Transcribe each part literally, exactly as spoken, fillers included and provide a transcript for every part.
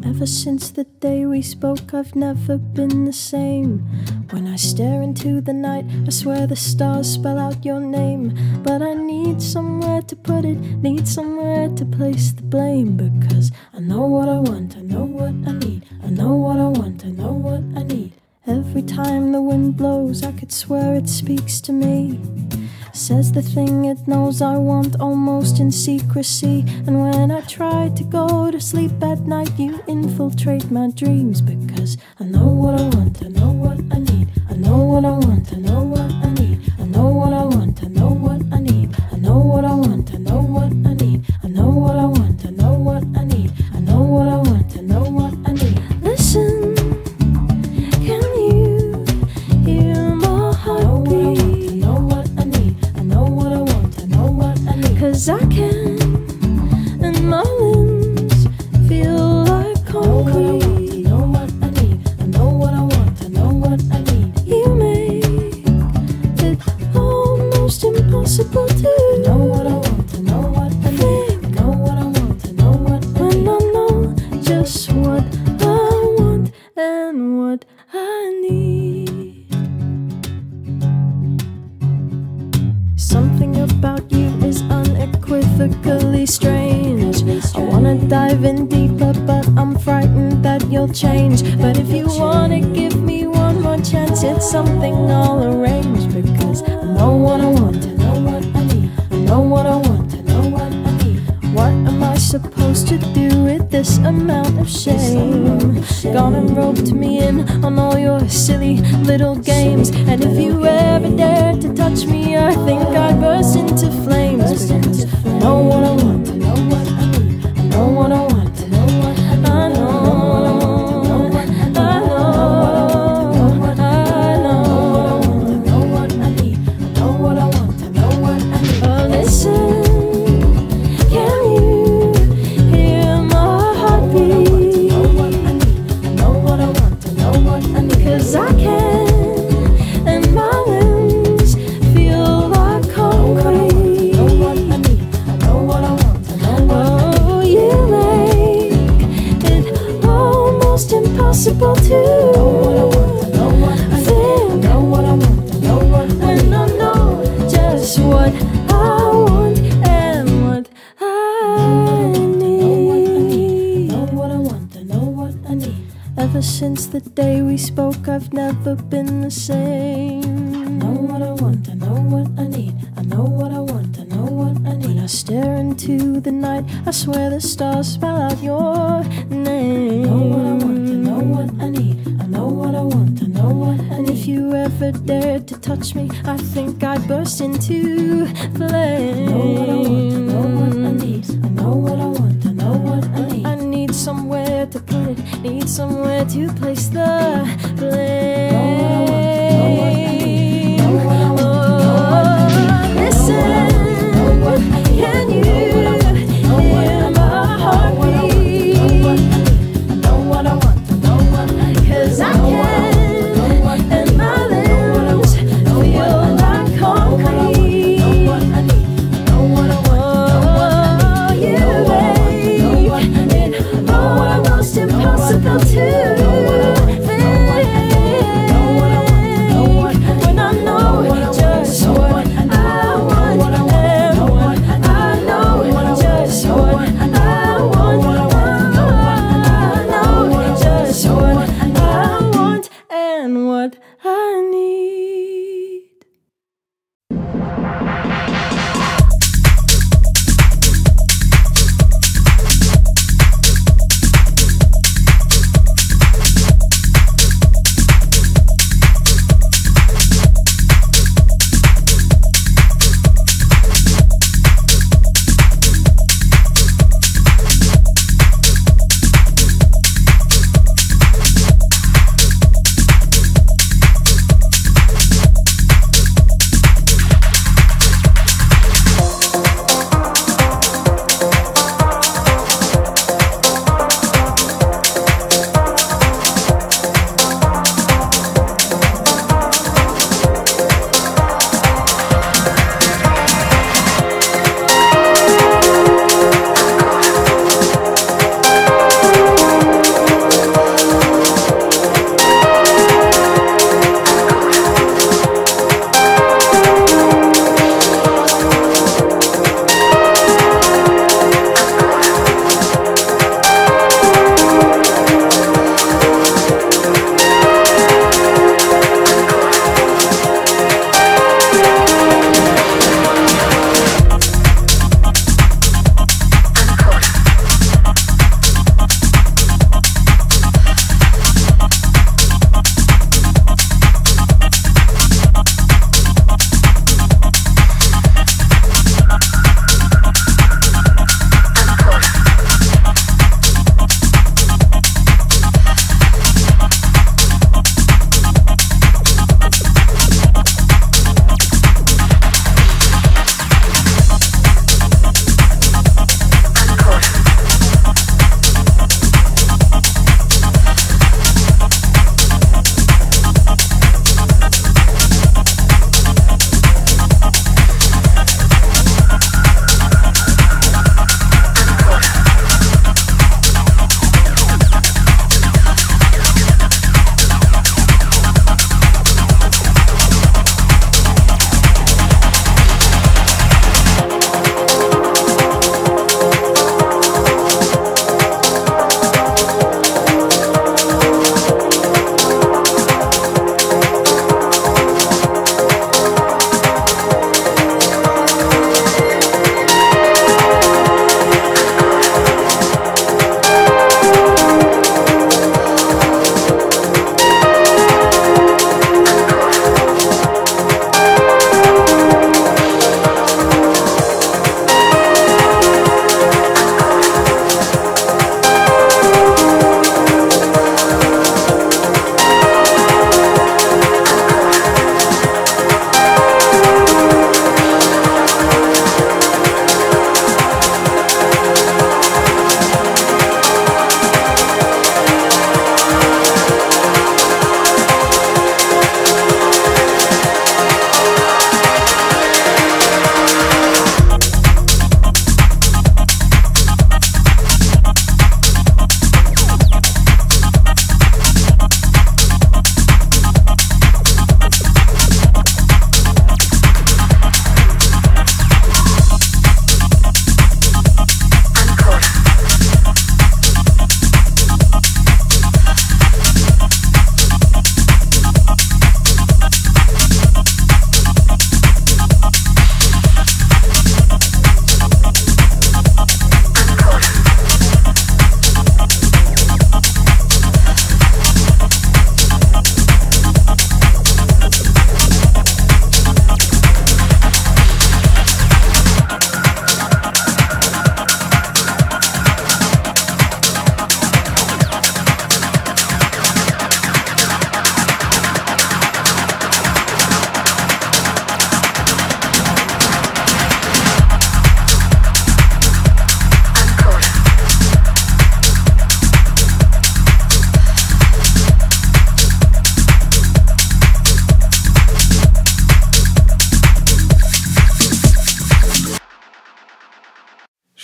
Ever since the day we spoke, I've never been the same. When I stare into the night, I swear the stars spell out your name. But I need somewhere to put it, need somewhere to place the blame. Because I know what I want, I know what I need, I know what I want, I know what I need. Every time the wind blows, I could swear it speaks to me. Says the thing it knows I want, almost in secrecy. And when I try to go to sleep at night, you infiltrate my dreams. Because I know what I want, I know what I need, I know what I want, I know what I need, I know what I want, I know what I need, I know what I want, I know what I need, I know what I want, I know what I need, I know what I want, I know what I need. Listen, can you hear my heartbeat? Cause I can, and my limbs feel like concrete. I know what I need, I know what I want, I know what I need. You make it almost impossible to know what I want, I know what I need, I know what I want, I know what I need. When I know just what I want and what I need. Something about you is unequivocally strange. I wanna dive in deeper, but I'm frightened that you'll change. But if you wanna give me one more chance, it's something I'll arrange. Because I know what I want, I know what I need, I know what I want, I know what I need. What am I supposed to do with this amount of shame? Gone and roped me in on all your silly little games. And if you ever dare to touch me, I think I'd burst into flames. Because I know what I want, I know what I need, I know what I want, I know what I need, I know, I know, I know what I need, I know what I want, I know what I need. Oh, listen, can you hear my heartbeat? I know what I need, I know what I want, I know what I need. Cause I can, and my limbs feel like concrete. Impossible to know what I want, I know what I think, know what I want, I know what I need. When I know just what I want and what I need. Know what I want, I know what I need. Ever since the day we spoke, I've never been the same. I know what I want, I know what I need, I know what I want, I know what I need. When I stare into the night, I swear the stars spell out your name. Know what I want, I know what I need, I know what I want, I know what I need. And if you ever dared to touch me, I think I'd burst into flames. Know what I want, I know what I need, I know what I want, I know what I need. I need somewhere to put it, need somewhere to place the blame. Know what I want, I know what I need, know what I want, I know what I need. Listen, can you hear my heartbeat? Cause I can, and my limbs feel like concrete.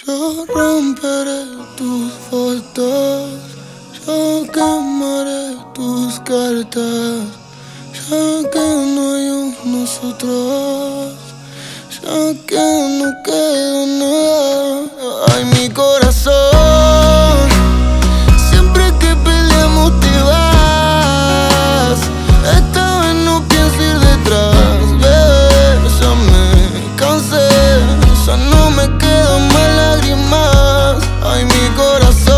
Yo romperé tus fotos, yo quemaré tus cartas, ya que no hay un nosotros, ya que no queda nada. Ay, mi corazón, siempre que peleamos te vas. Esta vez no pienso ir detrás, bebé, ya me cansé, ya no me quedan más lágrimas. Ay, mi corazón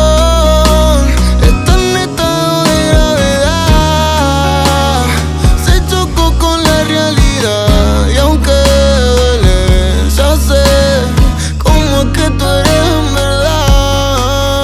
está en estado de gravedad, se chocó con la realidad. Y aunque duele, ya sé cómo es que tú eres en verdad.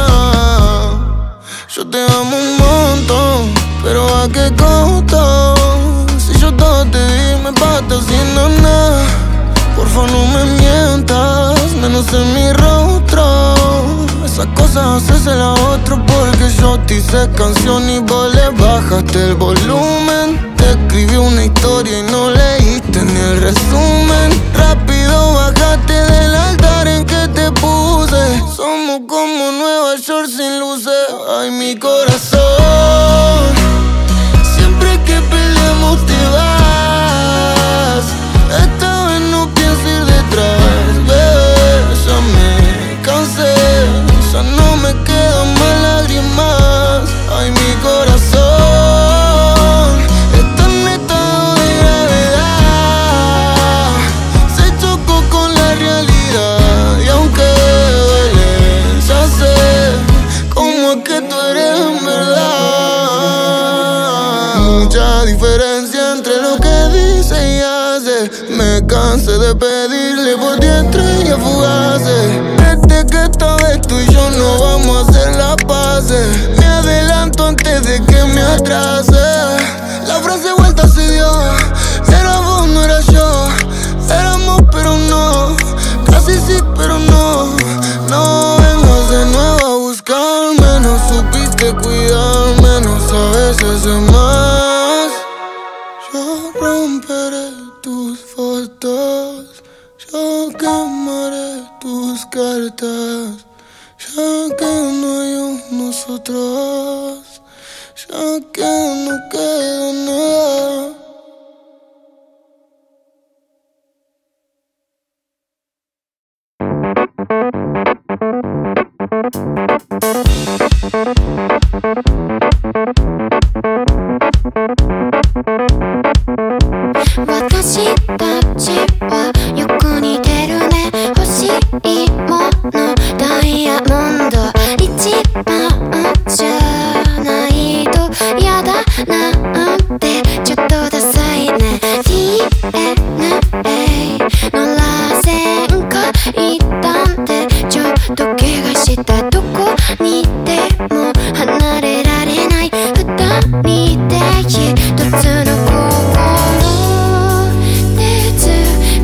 Yo te amo un montón, pero ¿a qué costo? Si yo todo te di, me pagaste haciendo nada. Porfa, no me mientas, menos en mi rostro. Esas cosas hacésela a otro, porque yo te hice canción y vos le bajaste el volumen. Te escribí una historia y no leíste ni el resumen. Rápido bajaste del altar en que te puse. Somos como Nueva York sin luces. Ay, mi corazón, siempre que peleamos te vas. Esta vez no pienso ir detrás, bebé, ya me cansé, ya no me quedan más lágrimas. Ay, mi corazón está en estado de gravedad, se chocó con la realidad. Y aunque duele, ya sé cómo es que tú eres en verdad. Mucha diferencia entre lo que dice y hace. Me cansé de pedirle por ti estrellas fugaces. Desde que esta vez tú y yo no vamos a hacer las paces. Me adelanto antes de que me atrase. La frase vuelta se dio. Era vos, no era yo. Éramos pero no. Casi sí pero no. No vengas de nuevo a buscarme. No supiste cuidarme. No sabes hacer más. Yo romperé tus fotos, yo quemaré tus cartas, ya que no hay un nosotros, ya que no queda nada. Thank you.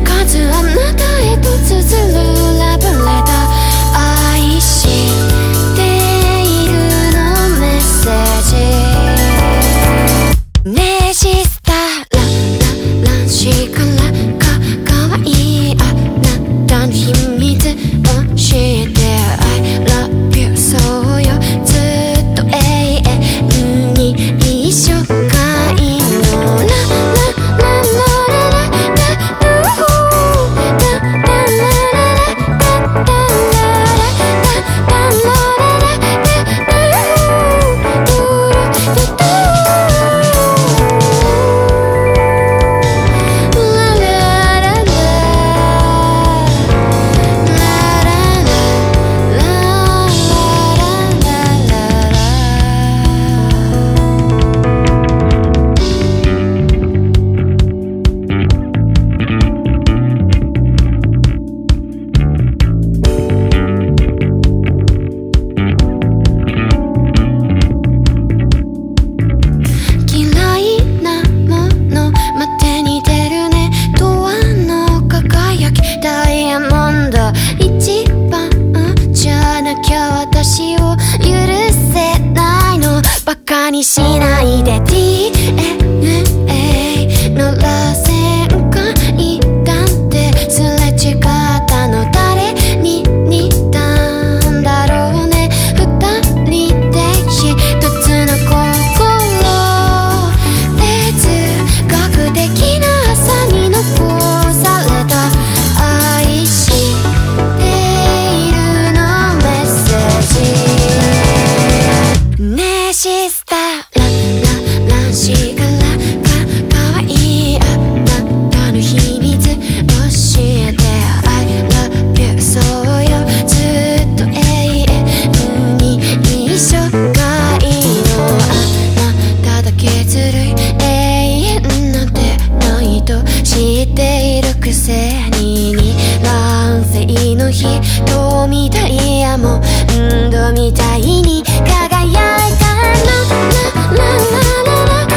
の瞳ダイヤモンドみたいに輝いたの。ラララララ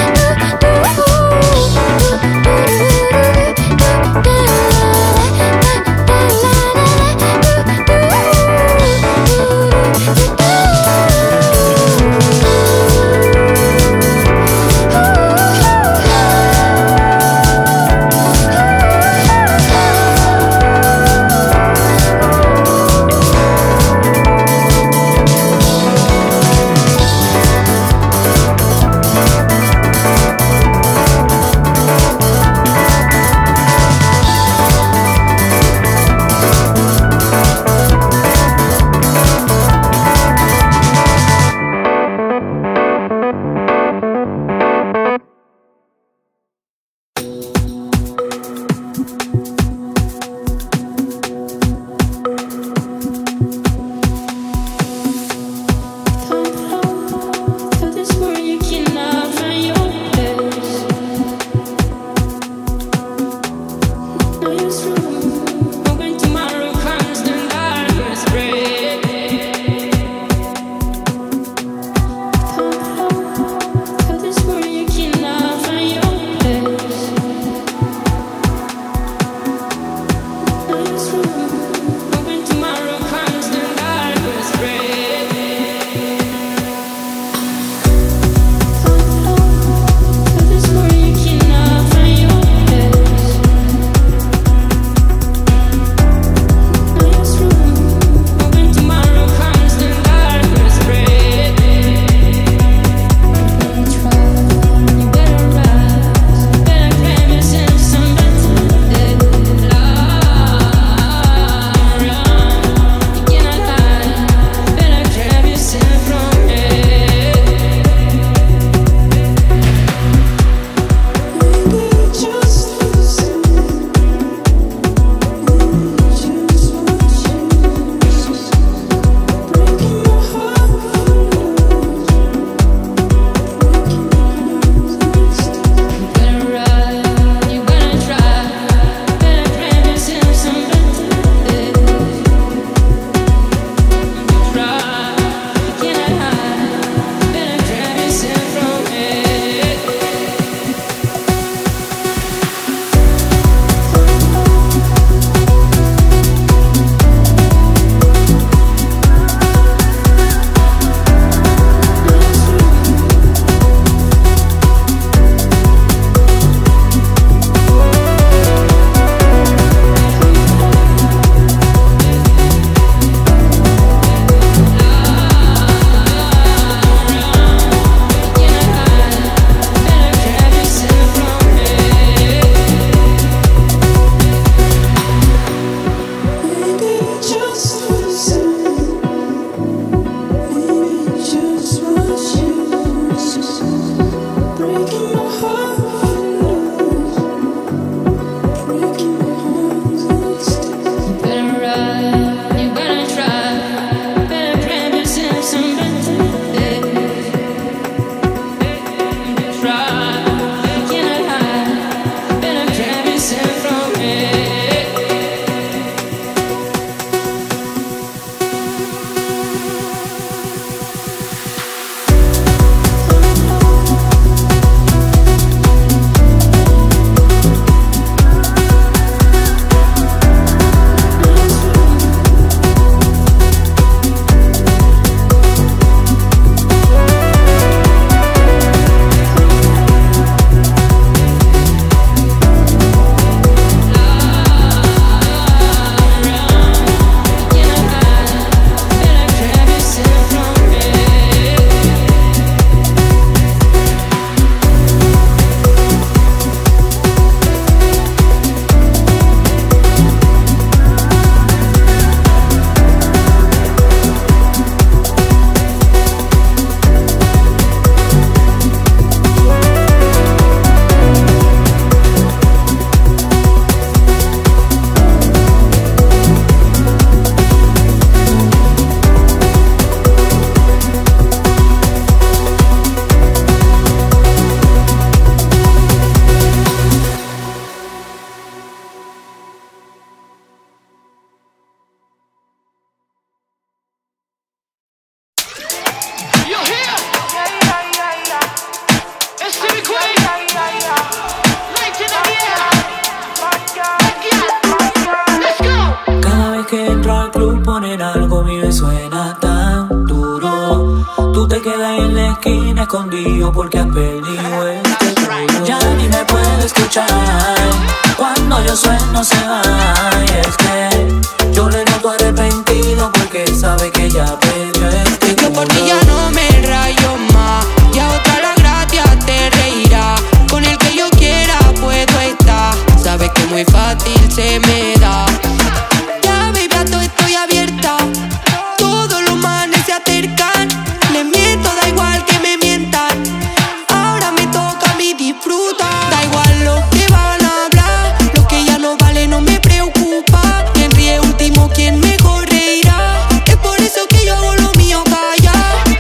al club ponen algo mío y suena tan duro. Tú te quedas en la esquina escondido porque has perdido este culo. Ya ni me puedes escuchar cuando yo sueno se va. Y es que yo le noto arrepentido porque sabe que ya perdió este culo. Yo por ti ya no me rayo más, ya otra la gracia te reirá. Con el que yo quiera puedo estar, sabes que muy fácil se me da. Ya baby a todo estoy abierta, todos los manes se acercan. Les miento, da igual que me mientan, ahora me toca a mí disfrutar. Da igual lo que van a hablar, lo que ya no vale no me preocupa. Quien ríe último, quien mejor reirá. Es por eso que yo hago lo mío, calla.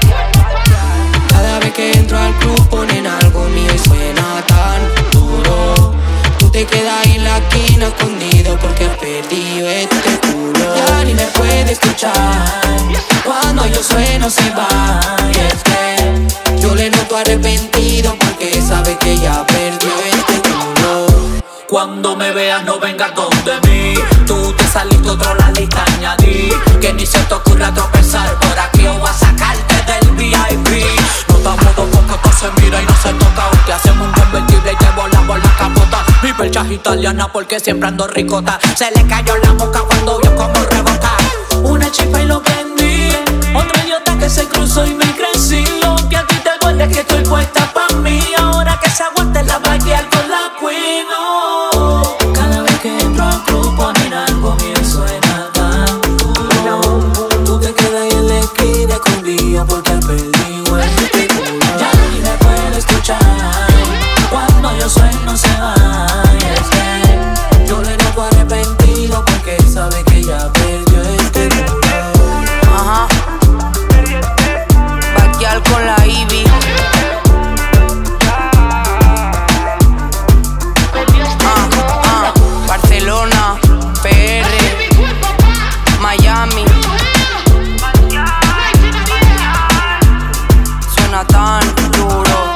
Cada vez que entro al club ponen algo mío y suena tan duro. Tú te quedas en la esquina escondido porque has perdido este culo. Ya ni me puede escuchar cuando yo sueno se va. Y es que yo le noto arrepentido porque sabe que ya perdió este culo. Cuando me veas no vengas donde mí, tú te saliste otro la lista añadí. Que ni se te ocurra tropezar por aquí o voy a sacarte del V I P. No estamos dos porque todo se mira y no se toca. Te hacemos un convertible y te volamos la capota. Mi percha es italiana porque siempre ando ricota. Se le cayó la boca cuando vio como rebota. Una chispa y lo prendí, otro idiota que se cruzó y me crecí. Lo que a ti te duele que estoy puesta pa' mí. Ahora que se aguante la vaquear con la queen, oh. Cada vez que entro al club ponen algo mío y suena tan duro. Tú te quedas ahí en la esquina escondido porque has perdido este culo. Ya ni me puedes escuchar cuando yo sueno se va. Y es que yo le noto arrepentido porque sabe que ya perdió este culo. Ajá. Vaquear con la Ivy. Ah, ah. Barcelona, P R, Miami. Suena tan duro.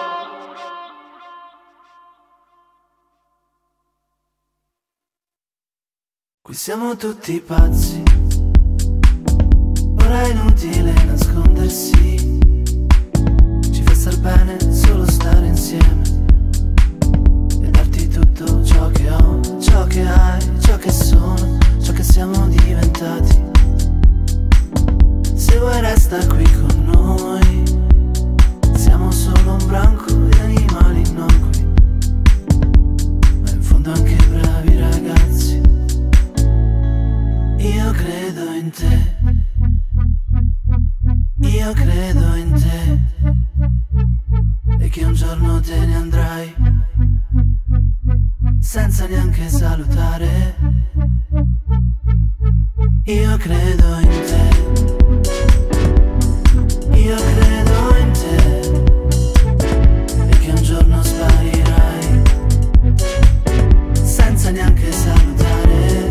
Qui siamo tutti pazzi, ora è inutile nascondersi. Ci fa star bene solo stare insieme e darti tutto ciò che ho, ciò che hai, ciò che sono, ciò che siamo diventati. Se vuoi resta qui con noi, siamo solo un branco di animali innocui, ma in fondo anche bravi ragazzi. Io credo in te, io credo in te, e che un giorno te ne andrai, senza neanche salutare. Io credo in te, io credo in te, e che un giorno sparirai, senza neanche salutare.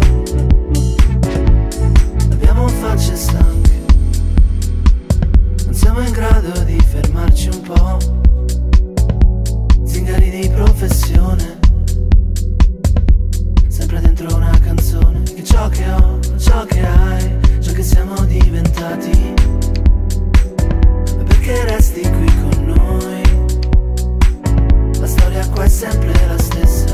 Abbiamo facce stanche, non siamo in grado di fermarci un po', zingari di professione, sempre dentro una canzone. Che ciò che ho, ciò che hai, ciò che siamo diventati, ma perché resti qui con noi? La storia qua è sempre la stessa,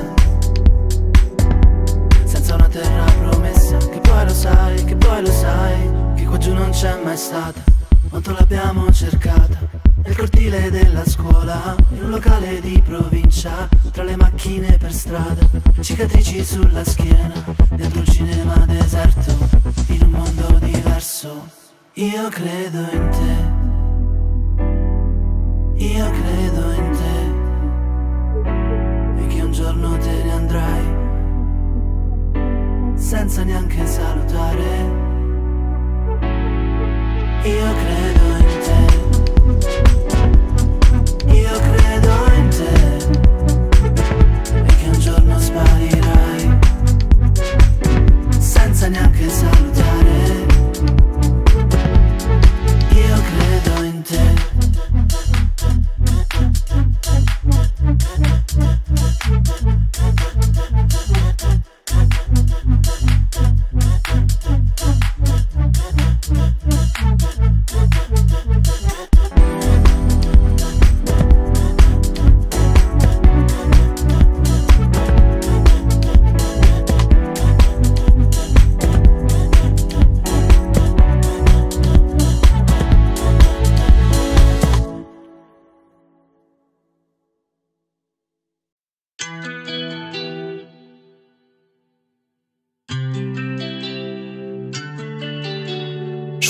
senza una terra promessa. Che poi lo sai, che poi lo sai, che qua giù non c'è mai stata. Quanto l'abbiamo cercata, nel cortile della scuola, in un locale di provincia, tra le macchine per strada, cicatrici sulla schiena, dentro un cinema deserto, in un mondo diverso. Io credo in te, io credo in te, e che un giorno te ne andrai, senza neanche salutare. Io credo in te, io credo in te, e che un giorno sparirai, senza neanche salutare. Io credo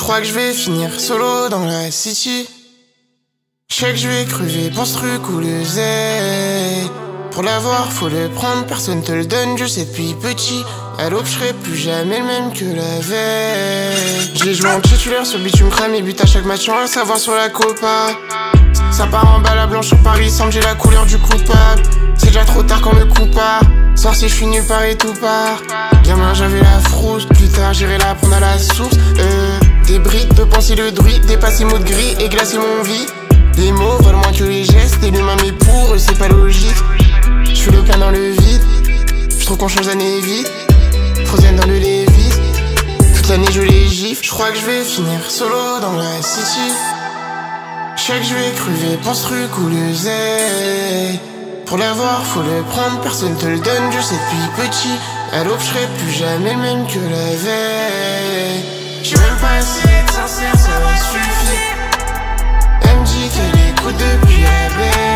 crois que je vais finir solo dans la city. J'sais que je vais crever pour ce truc ou le Z. Pour l'avoir faut le prendre, personne te le donne, je sais depuis petit. À l'aube j'serai plus jamais le même que la veille. J'ai joué en titulaire sur le bitume cramé, but à chaque match, on va savoir sur la copa. Ça part en balle à blanche sur Paris, semble j'ai la couleur du coupable. C'est déjà trop tard quand le coup part. Sorcier, je suis nulle part et tout part. Gamin, j'avais la frousse. Plus tard, j'irai la prendre à la source. Euh, des briques de pensée de druide, dépasser mots de gris et glacer mon vie. Des mots valent moins que les gestes. Et l'humain, mais pour eux, c'est pas logique. Je fais le plein dans le vide. Je trouve qu'on change d'année vite. Frozen dans le Lévis. Toute l'année, je les gifle. Je crois que je vais finir solo dans la city. J'sais que je vais crever pour ce truc ou le Z. Pour l'avoir faut le prendre, personne te le donne, je sais depuis petit. À l'aube j'serai plus jamais le même que la veille. J'ai même pas essayé de sincère, ça va suffire. Elle me dit qu'elle écoute depuis la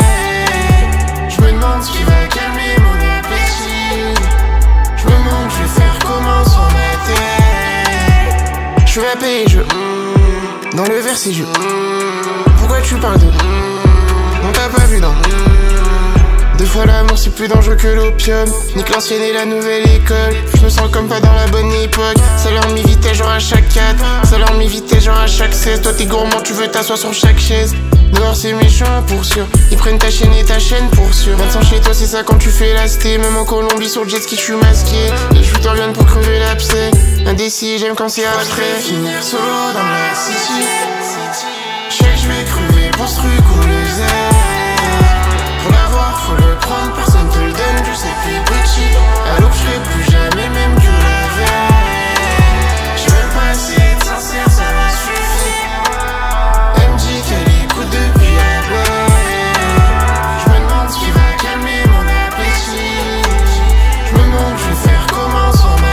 baie. Je me demande ce qui va calmer mon appétit. Je me demande je vais faire comment sans ma tête. Je vais payer, je mm, dans le verset je mm. Pourquoi tu parles de mm, on t'a pas vu dans mm. Deux fois l'amour c'est plus dangereux que l'opium. Nique l'ancienne et la nouvelle école. Je me sens comme pas dans la bonne époque. Ça leur mis vitesse genre à chaque quatre. Ça leur mis vitesse genre à chaque seize. Toi t'es gourmand tu veux t'asseoir sur chaque chaise. Dehors c'est méchant pour sûr. Ils prennent ta chaîne et ta chaîne pour sûr. Maintenant chez toi c'est ça quand tu fais la sté. Même en Colombie sur le jet ski je suis masqué. Les shooters viennent pour crever l'abcès. Indécis j'aime quand c'est abstrait. Finir solo dans la city. J'sais que j'vais crever pour ce truc ou le Z. Pour l'avoir faut le prendre, personne te le donne, je sais depuis petit. À l'aube j'serai plus jamais le même que la veille. J'ai même pas essayé de sincère, ça va suffire. Elle me dit qu'elle écoute depuis la baie. Je me demande ce qui va calmer mon appétit. Je me demande je vais faire comment sans ma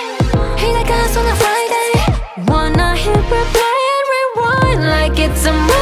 it's a